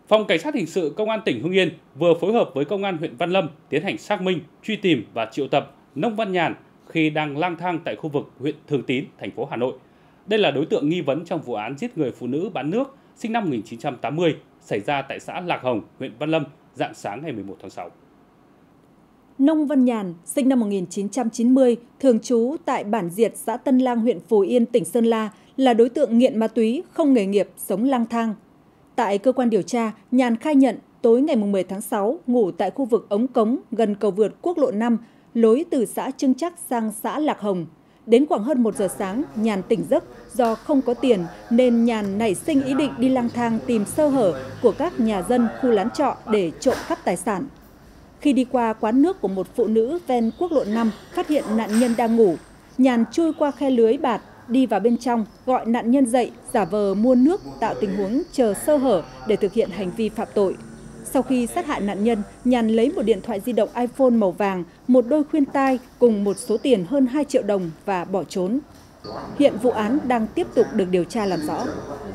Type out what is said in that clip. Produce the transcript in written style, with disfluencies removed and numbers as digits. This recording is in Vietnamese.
Phòng Cảnh sát Hình sự Công an tỉnh Hưng Yên vừa phối hợp với Công an huyện Văn Lâm tiến hành xác minh, truy tìm và triệu tập Nông Văn Nhàn khi đang lang thang tại khu vực huyện Thường Tín, thành phố Hà Nội. Đây là đối tượng nghi vấn trong vụ án giết người phụ nữ bán nước sinh năm 1980 xảy ra tại xã Lạc Hồng, huyện Văn Lâm rạng sáng ngày 11 tháng 6. Nông Văn Nhàn, sinh năm 1990, thường trú tại bản Diệt, xã Tân Lang, huyện Phù Yên, tỉnh Sơn La, là đối tượng nghiện ma túy, không nghề nghiệp, sống lang thang. Tại cơ quan điều tra, Nhàn khai nhận tối ngày 10 tháng 6 ngủ tại khu vực ống cống gần cầu vượt quốc lộ 5, lối từ xã Trưng Trắc sang xã Lạc Hồng. Đến khoảng hơn 1 giờ sáng, Nhàn tỉnh giấc do không có tiền nên Nhàn nảy sinh ý định đi lang thang tìm sơ hở của các nhà dân khu lán trọ để trộm cắp tài sản. Khi đi qua quán nước của một phụ nữ ven quốc lộ 5, phát hiện nạn nhân đang ngủ, Nhàn chui qua khe lưới bạt, đi vào bên trong, gọi nạn nhân dậy, giả vờ mua nước, tạo tình huống chờ sơ hở để thực hiện hành vi phạm tội. Sau khi sát hại nạn nhân, Nhàn lấy một điện thoại di động iPhone màu vàng, một đôi khuyên tai cùng một số tiền hơn 2 triệu đồng và bỏ trốn. Hiện vụ án đang tiếp tục được điều tra làm rõ.